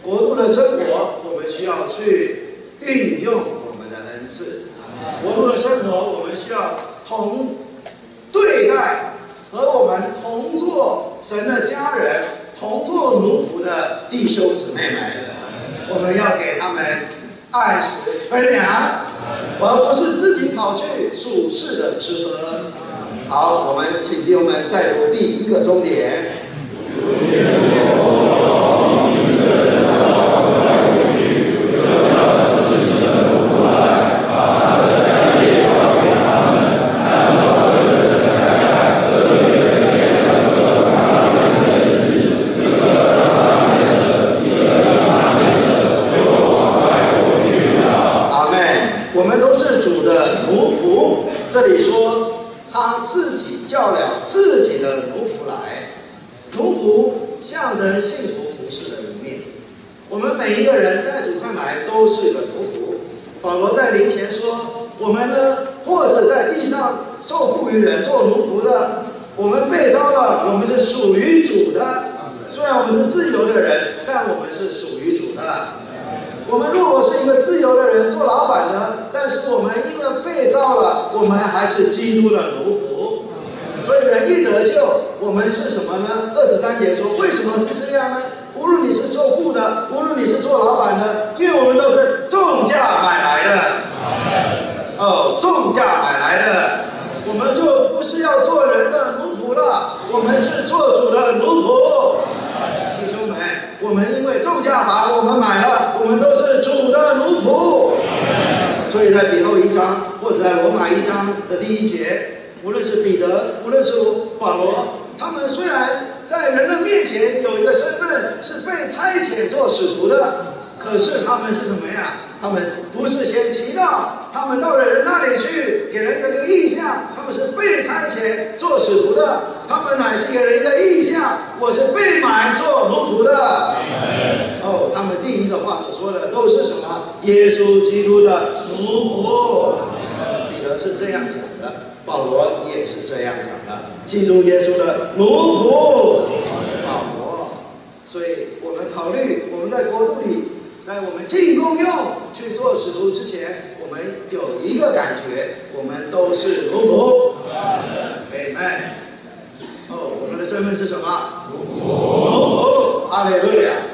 国度的生活，我们需要去运用我们的恩赐。国度的生活，我们需要同对待和我们同做神的家人、同做奴仆的弟兄姊妹们，我们要给他们按时分粮，而不是自己跑去属世的吃喝。好，我们请弟兄们再读第一个钟点。这里说他自己叫了自己的奴仆来，奴仆象征幸福服侍的一面。我们每一个人在主看来都是个奴仆。保罗在灵前说，我们呢，或者在地上受雇于人做奴仆的，我们被召了，我们是属于主的。虽然我们是自由的人，但我们是属于主的。我们如果是一个自由的人做老板呢，但是我们因为被召了，我们还是基督的奴仆。所以人一得救，我们是什么呢？23节说，为什么是这样呢？无论你是受雇的，无论你是做老板的，因为我们都是重价买来的。重价买来的，我们就不是要做人的奴仆了，我们是做主的奴仆。弟兄们，我们因为重价把我们买了，我们都是主的奴仆。所以在彼后1章或者在罗马1章的第1节，无论是彼得，无论是保罗，他们虽然在人的面前有一个身份是被差遣做使徒的，可是他们是什么呀？他们不是先提到他们到了人那里去，给人一个印象，他们是被差遣做使徒的，他们乃是给人一个印象，我是被买做奴仆的。他们第一个话所说的都是什么？耶稣基督的奴仆。彼得是这样讲的，保罗也是这样讲的，基督耶稣的奴仆保罗。所以我们考虑，我们在国度里，在我们进公用去做使徒之前，我们有一个感觉，我们都是奴仆。Amen。我们的身份是什么？奴仆。哈利路亚。